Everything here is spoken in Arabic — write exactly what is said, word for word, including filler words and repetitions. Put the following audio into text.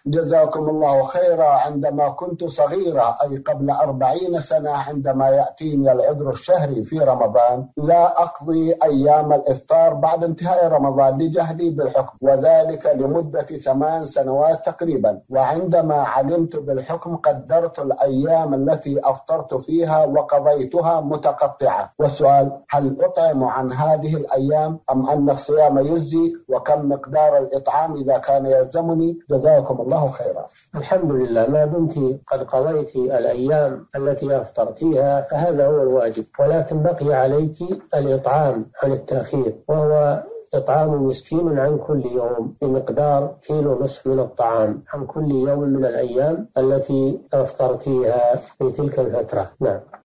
جزاكم الله خيرا. عندما كنت صغيرة أي قبل أربعين سنة، عندما يأتيني العذر الشهري في رمضان لا أقضي أيام الإفطار بعد انتهاء رمضان لجهلي بالحكم، وذلك لمدة ثمان سنوات تقريبا. وعندما علمت بالحكم قدرت الأيام التي أفطرت فيها وقضيتها متقطعة. والسؤال: هل أطعم عن هذه الأيام أم أن الصيام يجزي؟ وكم مقدار الإطعام إذا كان يلزمني؟ جزاكم الله خيرا. الحمد لله، ما دمت قد قضيت الأيام التي أفطرتيها فهذا هو الواجب، ولكن بقي عليك الإطعام عن التأخير، وهو إطعام مسكين عن كل يوم بمقدار كيلو نصف من الطعام عن كل يوم من الأيام التي أفطرتيها في تلك الفترة. نعم.